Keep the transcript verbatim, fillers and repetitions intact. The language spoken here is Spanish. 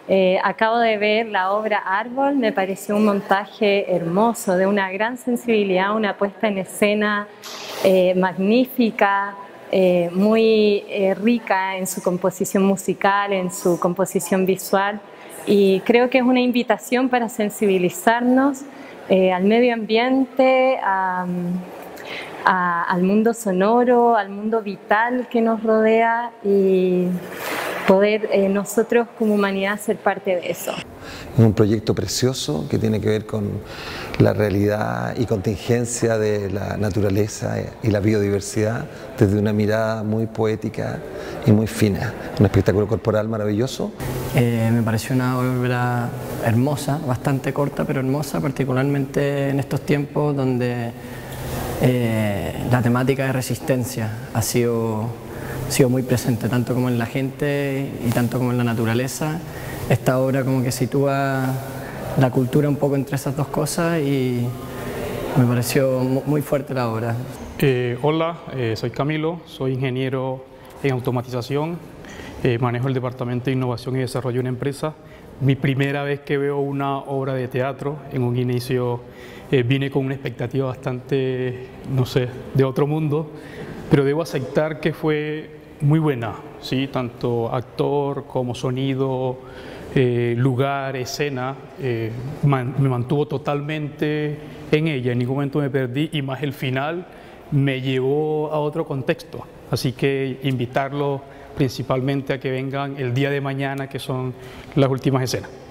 Eh, acabo de ver la obra Árbol, me pareció un montaje hermoso, de una gran sensibilidad, una puesta en escena eh, magnífica, eh, muy eh, rica en su composición musical, en su composición visual, y creo que es una invitación para sensibilizarnos eh, al medio ambiente, a, a, al mundo sonoro, al mundo vital que nos rodea y poder eh, nosotros como humanidad ser parte de eso. Es un proyecto precioso que tiene que ver con la realidad y contingencia de la naturaleza y la biodiversidad desde una mirada muy poética y muy fina. Un espectáculo corporal maravilloso. Eh, me pareció una obra hermosa, bastante corta pero hermosa, particularmente en estos tiempos donde eh, la temática de resistencia ha sido, ha sido muy presente, tanto como en la gente y tanto como en la naturaleza. Esta obra como que sitúa la cultura un poco entre esas dos cosas y me pareció muy fuerte la obra. Eh, hola, eh, soy Camilo, soy ingeniero en automatización, eh, manejo el departamento de innovación y desarrollo de una empresa. Mi primera vez que veo una obra de teatro. En un inicio eh, vine con una expectativa bastante, no sé, de otro mundo, pero debo aceptar que fue muy buena, ¿sí? Tanto actor como sonido, eh, lugar, escena, eh, man, me mantuvo totalmente en ella, en ningún momento me perdí y más el final me llevó a otro contexto, así que invitarlo principalmente a que vengan el día de mañana, que son las últimas escenas.